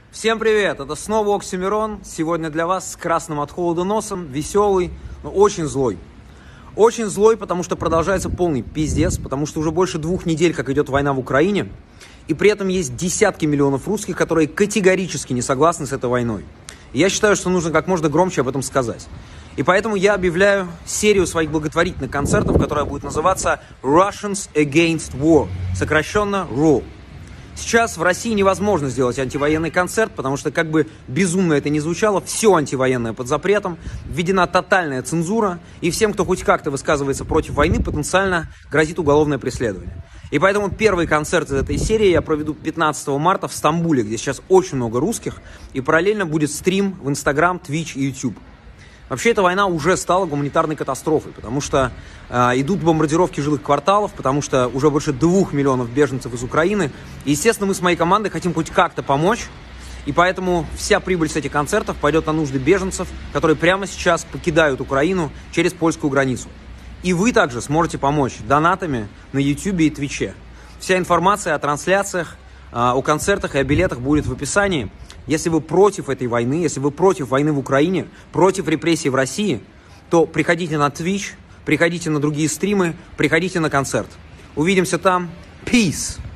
Всем привет! Это снова Оксимирон. Сегодня для вас с красным от холода носом, веселый, но очень злой. Очень злой, потому что продолжается полный пиздец, потому что уже больше 2 недель, как идет война в Украине, и при этом есть десятки миллионов русских, которые категорически не согласны с этой войной. И я считаю, что нужно как можно громче об этом сказать. И поэтому я объявляю серию своих благотворительных концертов, которая будет называться Russians Against War, сокращенно RAW. Сейчас в России невозможно сделать антивоенный концерт, потому что, как бы безумно это ни звучало, все антивоенное под запретом, введена тотальная цензура, и всем, кто хоть как-то высказывается против войны, потенциально грозит уголовное преследование. И поэтому первый концерт из этой серии я проведу 15 марта в Стамбуле, где сейчас очень много русских, и параллельно будет стрим в Instagram, Twitch и YouTube. Вообще, эта война уже стала гуманитарной катастрофой, потому что идут бомбардировки жилых кварталов, потому что уже больше 2 миллионов беженцев из Украины. И, естественно, мы с моей командой хотим хоть как-то помочь, и поэтому вся прибыль с этих концертов пойдет на нужды беженцев, которые прямо сейчас покидают Украину через польскую границу. И вы также сможете помочь донатами на YouTube и Twitch. Вся информация о трансляциях, о концертах и о билетах будет в описании. Если вы против этой войны, если вы против войны в Украине, против репрессий в России, то приходите на Twitch, приходите на другие стримы, приходите на концерт. Увидимся там. Peace!